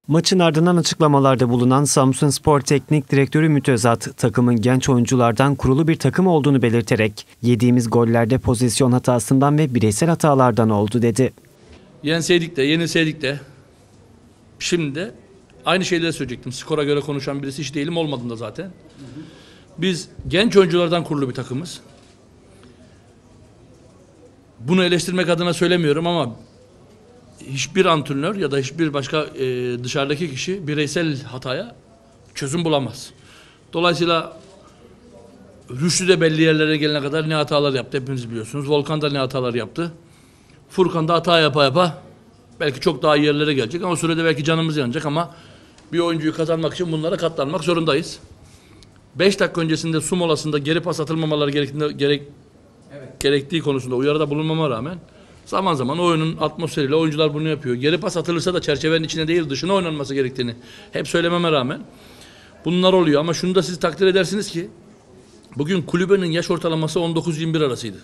Maçın ardından açıklamalarda bulunan Samsunspor Teknik Direktörü Ümit Özat, takımın genç oyunculardan kurulu bir takım olduğunu belirterek, yediğimiz gollerde pozisyon hatasından ve bireysel hatalardan oldu dedi. Yenseydik de, yenilseydik de, şimdi de aynı şeyleri söyleyecektim. Skora göre konuşan birisi hiç değilim, olmadığında zaten. Biz genç oyunculardan kurulu bir takımız. Bunu eleştirmek adına söylemiyorum ama hiçbir antrenör ya da hiçbir başka dışarıdaki kişi bireysel hataya çözüm bulamaz. Dolayısıyla Rüştü de belli yerlere gelene kadar ne hatalar yaptı hepiniz biliyorsunuz. Volkan da ne hatalar yaptı. Furkan da hata yapa belki çok daha iyi yerlere gelecek ama o sürede belki canımız yanacak ama bir oyuncuyu kazanmak için bunlara katlanmak zorundayız. 5 dakika öncesinde su molasında geri pas atılmamaları gerektiği konusunda uyarıda bulunmama rağmen zaman zaman oyunun atmosferiyle oyuncular bunu yapıyor. Geri pas atılırsa da çerçevenin içine değil dışına oynanması gerektiğini hep söylememe rağmen bunlar oluyor. Ama şunu da siz takdir edersiniz ki bugün kulübenin yaş ortalaması 19-21 arasıydı.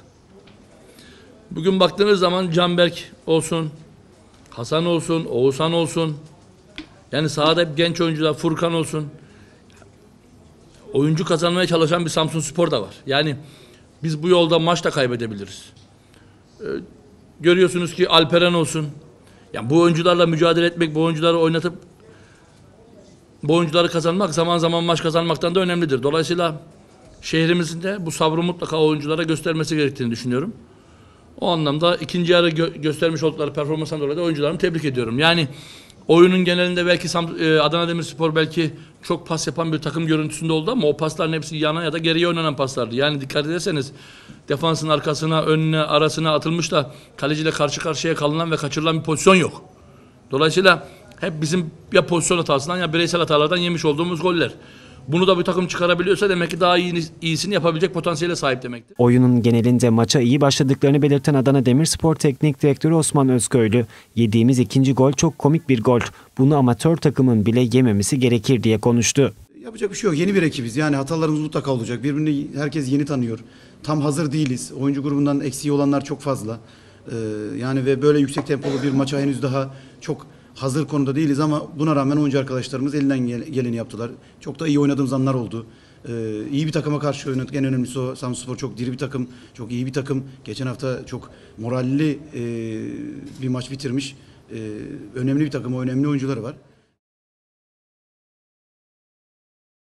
Bugün baktığınız zaman Canberk olsun, Hasan olsun, Oğuzhan olsun, yani sahada hep genç oyuncular, Furkan olsun, oyuncu kazanmaya çalışan bir Samsunspor da var. Yani biz bu yolda maç da kaybedebiliriz. Görüyorsunuz ki Alperen olsun. Yani bu oyuncularla mücadele etmek, bu oyuncuları oynatıp bu oyuncuları kazanmak zaman zaman maç kazanmaktan da önemlidir. Dolayısıyla şehrimizin de bu sabrı mutlaka oyunculara göstermesi gerektiğini düşünüyorum. O anlamda ikinci yarı göstermiş oldukları performansdan dolayı da oyuncularımı tebrik ediyorum. Yani oyunun genelinde belki Adana Demirspor belki çok pas yapan bir takım görüntüsünde oldu ama o pasların hepsi yana ya da geriye oynanan paslardı. Yani dikkat ederseniz defansın arkasına, önüne, arasına atılmış da kaleciyle karşı karşıya kalınan ve kaçırılan bir pozisyon yok. Dolayısıyla hep bizim ya pozisyon hatasından ya bireysel hatalardan yemiş olduğumuz goller. Bunu da bir takım çıkarabiliyorsa demek ki daha iyisini yapabilecek potansiyele sahip demektir. Oyunun genelinde maça iyi başladıklarını belirten Adana Demirspor Teknik Direktörü Osman Özköylü, yediğimiz ikinci gol çok komik bir gol. Bunu amatör takımın bile yememesi gerekir diye konuştu. Yapacak bir şey yok. Yeni bir ekibiz. Yani hatalarımız mutlaka olacak. Birbirini herkes yeni tanıyor. Tam hazır değiliz. Oyuncu grubundan eksiği olanlar çok fazla. Yani ve böyle yüksek tempolu bir maça henüz daha çok hazır konuda değiliz ama buna rağmen oyuncu arkadaşlarımız elinden geleni yaptılar. Çok da iyi oynadığımız anlar oldu. İyi bir takıma karşı oynadık. En önemlisi o. Samsunspor çok diri bir takım, çok iyi bir takım. Geçen hafta çok moralli bir maç bitirmiş. Önemli bir takım, önemli oyuncuları var.